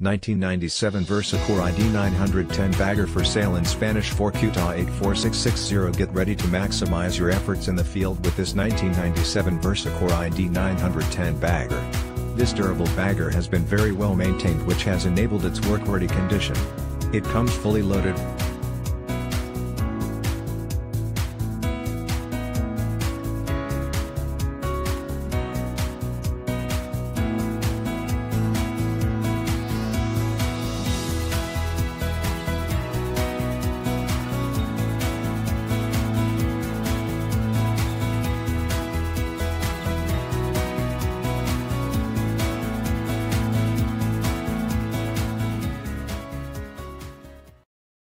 1997 Versa Corp ID910 bagger for sale in Spanish 4QTA 84660. Get ready to maximize your efforts in the field with this 1997 Versa Corp ID910 bagger. This durable bagger has been very well maintained, which has enabled its work-ready condition. It comes fully loaded,